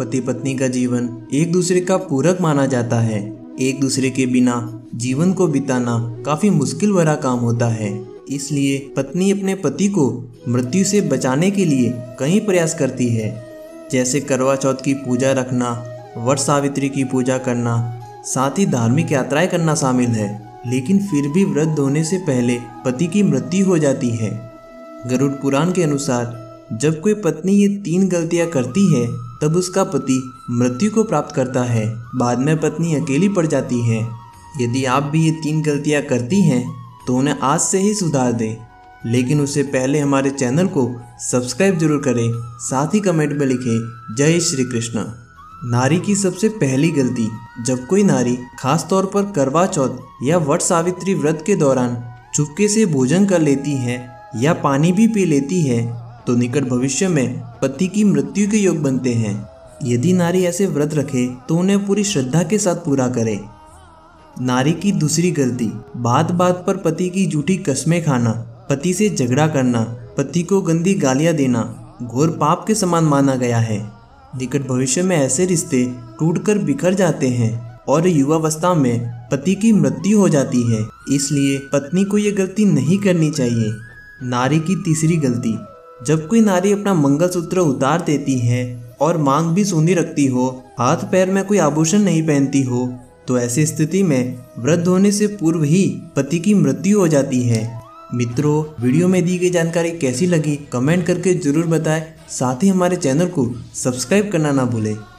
पति पत्नी का जीवन एक दूसरे का पूरक माना जाता है। एक दूसरे के बिना जीवन को बिताना काफी मुश्किल भरा काम होता है। इसलिए पत्नी अपने पति को मृत्यु से बचाने के लिए कई प्रयास करती है, जैसे करवा चौथ की पूजा रखना, वट सावित्री की पूजा करना, साथ ही धार्मिक यात्राएं करना शामिल है। लेकिन फिर भी व्रत होने से पहले पति की मृत्यु हो जाती है। गरुड़ पुराण के अनुसार जब कोई पत्नी ये 3 गलतियां करती है तब उसका पति मृत्यु को प्राप्त करता है। बाद में पत्नी अकेली पड़ जाती है। यदि आप भी ये 3 गलतियां करती हैं तो उन्हें आज से ही सुधार दें। लेकिन उससे पहले हमारे चैनल को सब्सक्राइब जरूर करें, साथ ही कमेंट में लिखें जय श्री कृष्ण। नारी की सबसे पहली गलती। जब कोई नारी खास तौर पर करवा चौथ या वट सावित्री व्रत के दौरान चुपके से भोजन कर लेती है या पानी भी पी लेती है तो निकट भविष्य में पति की मृत्यु के योग बनते हैं। यदि नारी ऐसे व्रत रखे तो उन्हें पूरी श्रद्धा के साथ पूरा करे। नारी की दूसरी गलती। बात बात पर पति की झूठी कस्में खाना, पति से झगड़ा करना, पति को गंदी गालियां देना घोर पाप के समान माना गया है। निकट भविष्य में ऐसे रिश्ते टूटकर बिखर जाते हैं और युवावस्था में पति की मृत्यु हो जाती है। इसलिए पत्नी को ये गलती नहीं करनी चाहिए। नारी की तीसरी गलती। जब कोई नारी अपना मंगलसूत्र उतार देती है और मांग भी सूंधी रखती हो, हाथ पैर में कोई आभूषण नहीं पहनती हो, तो ऐसी स्थिति में व्रत होने से पूर्व ही पति की मृत्यु हो जाती है। मित्रों, वीडियो में दी गई जानकारी कैसी लगी कमेंट करके जरूर बताएं। साथ ही हमारे चैनल को सब्सक्राइब करना ना भूलें।